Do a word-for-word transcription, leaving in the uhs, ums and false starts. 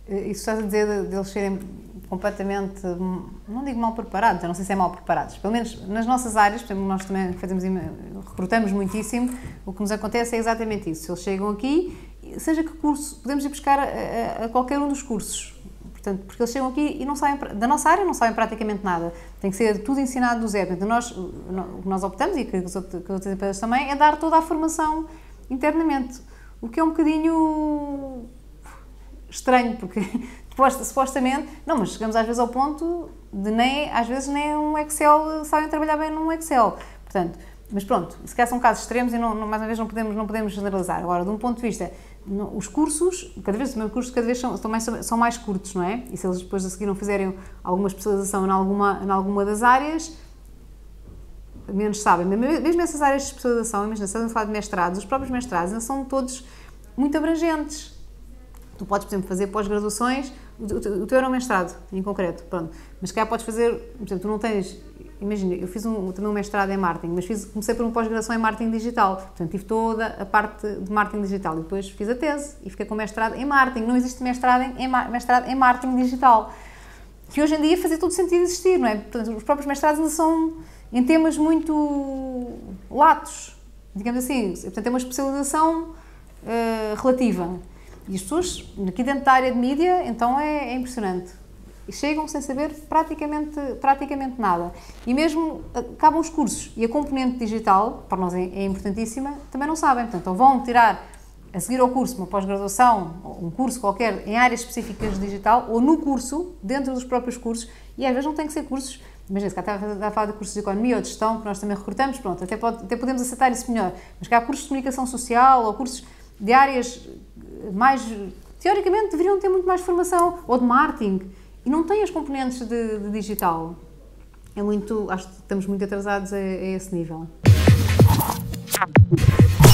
Isso estás a dizer de, de eles serem completamente, não digo mal preparados, eu não sei se é mal preparados, pelo menos nas nossas áreas, por exemplo, nós também fazemos, recrutamos muitíssimo, o que nos acontece é exatamente isso, eles chegam aqui, seja que curso, podemos ir buscar a, a, a qualquer um dos cursos, portanto, porque eles chegam aqui e não sabem, da nossa área não sabem praticamente nada, tem que ser tudo ensinado do zero, então nós, o que nós optamos, e que as outras empresas também, é dar toda a formação internamente, o que é um bocadinho estranho, porque supostamente, não, mas chegamos às vezes ao ponto de nem, às vezes nem um Excel, sabem trabalhar bem num Excel, portanto, mas pronto, se calhar são casos extremos e não, não, mais uma vez não podemos, não podemos generalizar. Agora, de um ponto de vista, no, os cursos, cada vez, os meus cursos cada vez são, são, mais, são mais curtos, não é? E se eles depois a seguir não fizerem alguma especialização em alguma, em alguma das áreas, menos sabem. Mesmo essas áreas de especialização, imagina, se estamos a falar de mestrados, os próprios mestrados ainda são todos muito abrangentes. Tu podes, por exemplo, fazer pós-graduações, o teu era um mestrado, em concreto, pronto, mas se calhar podes fazer, por exemplo, tu não tens, imagina, eu fiz um, também um mestrado em marketing, mas fiz, comecei por uma pós-graduação em marketing digital, portanto tive toda a parte de marketing digital e depois fiz a tese e fiquei com mestrado em marketing, não existe mestrado em, em, mestrado em marketing digital, que hoje em dia fazia todo sentido existir, não é? Portanto, os próprios mestrados ainda são em temas muito latos, digamos assim, portanto é uma especialização uh, relativa. E as pessoas, aqui dentro da área de mídia, então é, é impressionante. E chegam sem saber praticamente, praticamente nada. E mesmo acabam os cursos e a componente digital, para nós é, é importantíssima, também não sabem. Portanto, ou vão tirar, a seguir ao curso, uma pós-graduação, um curso qualquer em áreas específicas de digital, ou no curso, dentro dos próprios cursos, e às vezes não tem que ser cursos, imagina, se cá está a falar de cursos de economia ou de gestão, que nós também recrutamos, pronto, até, pode, até podemos aceitar isso melhor, mas cá há cursos de comunicação social ou cursos de áreas mais, teoricamente, deveriam ter muito mais formação, ou de marketing, e não têm as componentes de, de digital. É muito, acho que estamos muito atrasados a, a esse nível.